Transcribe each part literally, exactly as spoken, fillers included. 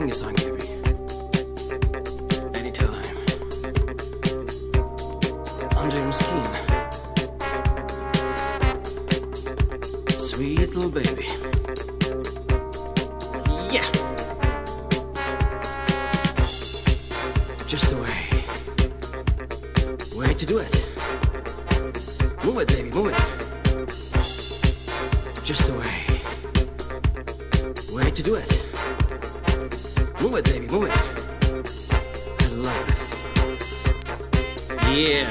sing a song, baby. Anytime. Under your skin. Sweet little baby. Yeah. Just the way. Way to do it. Move it, baby, move it. Just the way. Way to do it. Move it, baby, move it. I love it. Yeah.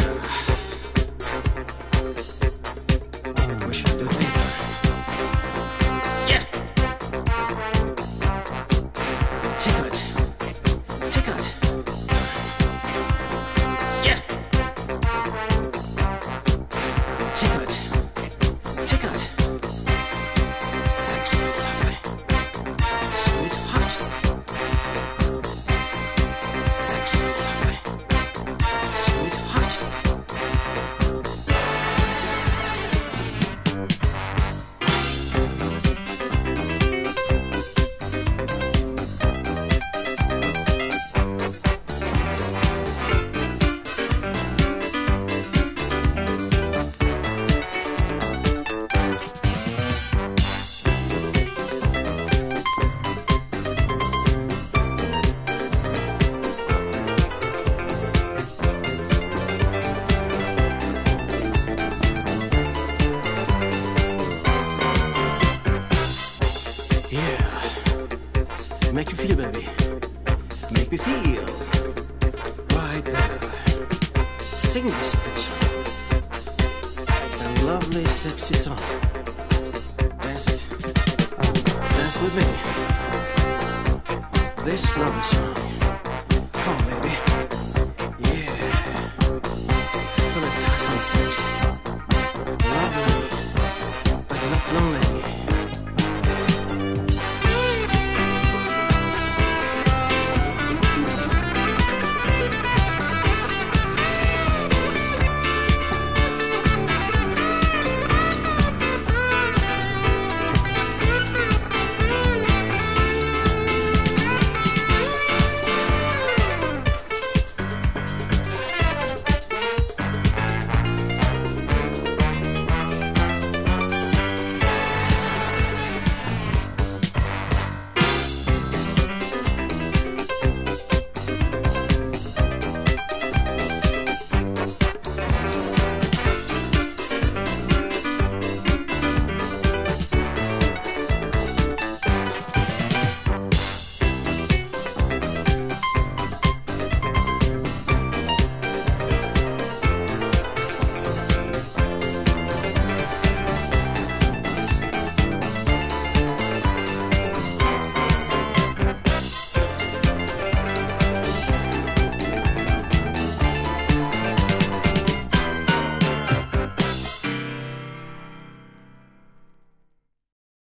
Wish I could do it anytime. Yeah. Tickle it. Tickle it. Yeah. Tickle it. Tickle it. Sexy, lovely. Sweet, hot. Sexy, lovely. Sweet, hot. Yeah. Make me feel, baby. Make me feel. Right there. Sing this picture. A lovely, sexy song. Dance it. Dance with me. This lovely song.